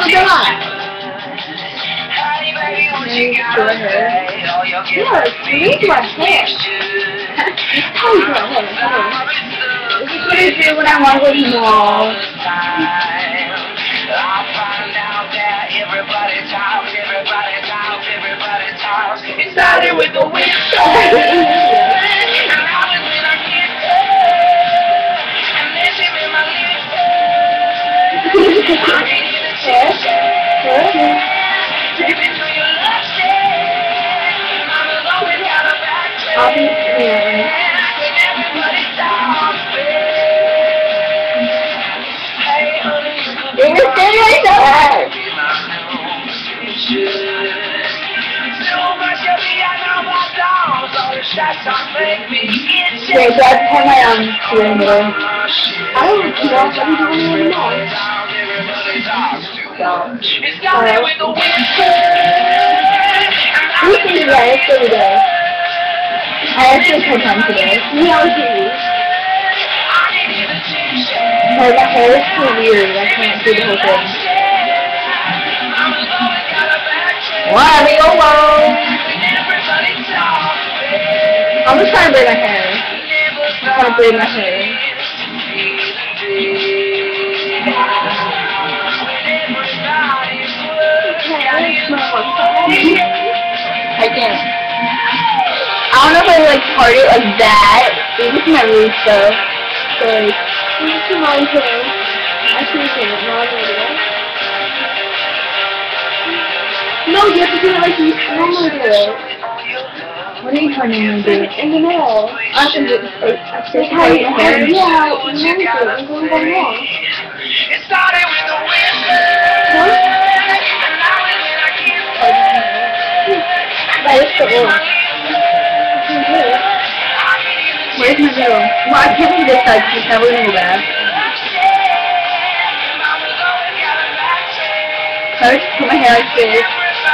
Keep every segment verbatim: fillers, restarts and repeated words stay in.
Yeah, leave my hair. How you my hair? This is what I do when I want to go to the mall. It started with the whisper. I'll be here. You're standing right there. Wait, do I have to have my um steering wheel? I don't know what I'm doing anymore. It started with the whisper. You can do that, it's really good. I actually had time today. Me, I was busy. My hair is too weird, I can't do the whole thing. Let me alone! I'm just trying to braid my hair. I'm trying to braid my hair. I can't. I don't know if I like party like that. This is my roots though. So like, this is mine too. Actually, you can't. No, I'm gonna do that. No, you have to do it like you normally do it. What are you trying to do? In the middle. I can do it. Just how you hair. Yeah, how you normally do it. I'm going to go wrong. It started with the whisper. What? That is the one. Where's my middle? Well, I can't do this side because it's never going to go back. So I just put my hair like this.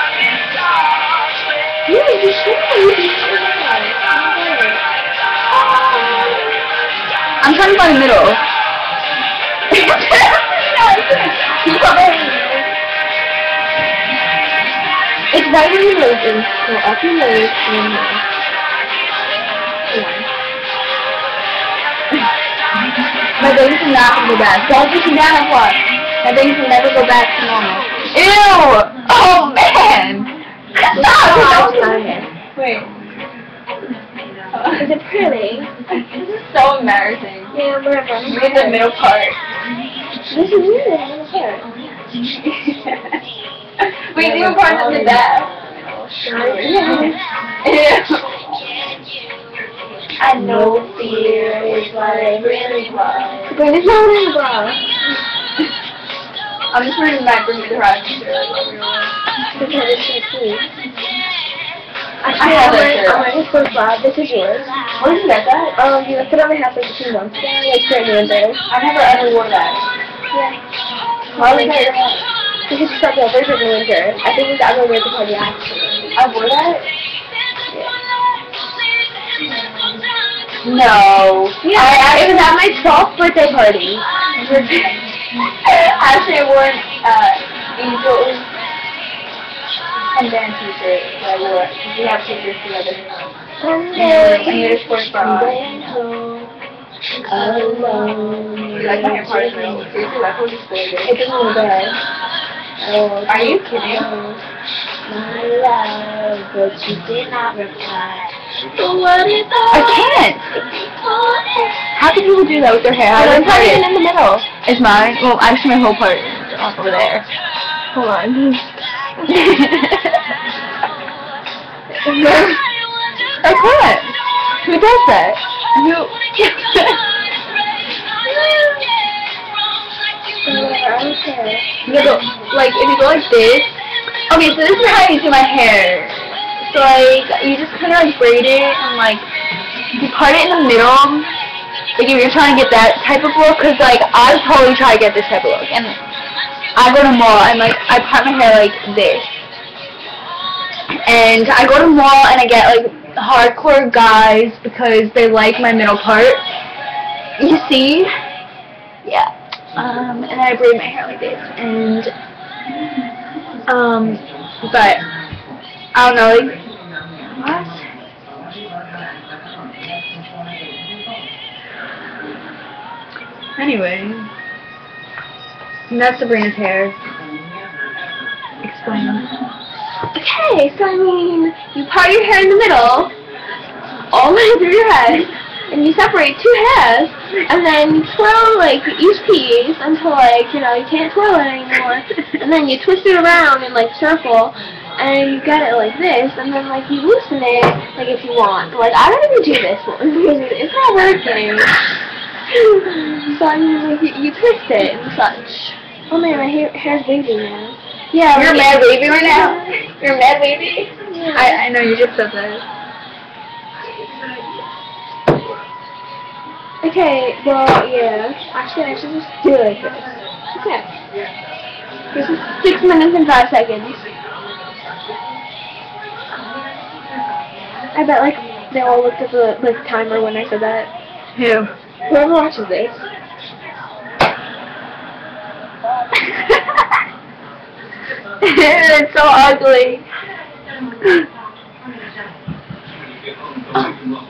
Yeah, you should. I'm trying to find the middle. It's right where your nose is. So up your nose and your nose. My bangs will not go back. Don't listen down and what? My bangs will never go back to normal. Ew! Oh man! Stop! Wait. Is it pretty? This is so embarrassing. Yeah, whatever. Read the middle part. This is really the middle part. Wait, the middle part is the best. Yeah. I know fear is what it really was. But it's not in the bra. I'm just reading back from the rest. Because it's so cute. Actually, I have it. I'm ready for Bob. This is yours. Where did you get that? Um, you left it on my house like a few months ago. Like, for your there. I've never ever worn that. Yeah. Why would you wear that? Because you thought the others were in winter. I think it's ever wear the party actually. I wore that? Yeah. No. Yeah. I, I it was at my twelfth birthday party. Actually, I wore uh, Angels and then t-shirt that I wore. We have pictures together. Sunday, and your sports bra. Alone. You like my hair part? Seriously, that's what you spoiled it. It doesn't look bad. Oh, are you kidding? My love, but you did not reply. I can't. How can people do that with their hair? I don't part it in the middle. It's mine. Well, actually, my whole part is off over there. Hold on. I can't. Who does that? Who? You go, like, if you go like this. Okay, so this is how you do my hair. So, like, you just kind of, like, braid it and, like, you part it in the middle. Like, if you're trying to get that type of look, because, like, I totally try to get this type of look. And I go to mall and, like, I part my hair like this. And I go to mall and I get, like, hardcore guys because they like my middle part. You see? Yeah. Um, and I braid my hair like this. And Um, but I don't know. Like, what? Anyway, and that's Sabrina's hair. Explain. Okay, so I mean, you part your hair in the middle, all the way through your head, and you separate two hairs, and then you twirl, like, each piece until, like, you know, you can't twirl it anymore, and then you twist it around in, like, circle, and you get it like this, and then, like, you loosen it, like, if you want. But, like, I don't even do this one, because it's not working. So, I mean, like, you, you twist it and such. Oh, man, my hair, hair's wavy now. Yeah, You're like, mad wavy right now? You're mad wavy? Yeah. I, I know, you just said that. Okay, well, yeah. Actually, I should just do it like this. Okay. This is six minutes and five seconds. I bet, like, they all looked at the, like, timer when I said that. Who? Whoever watches this. It's so ugly. Oh.